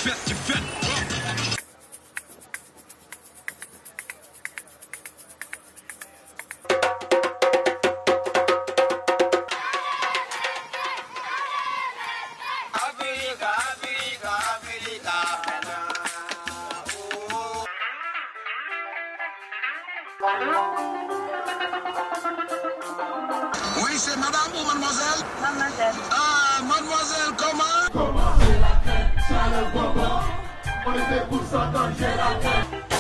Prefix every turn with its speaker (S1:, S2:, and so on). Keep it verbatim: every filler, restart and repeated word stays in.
S1: fête, tu fête.
S2: Africa, Africa, Africa.
S3: Oui, c'est madame ou mademoiselle?
S4: Mademoiselle.
S3: Ah, mademoiselle, comment?
S5: Comment c'est la fête, ça le bobo. On était pour ça quand j'ai la tête.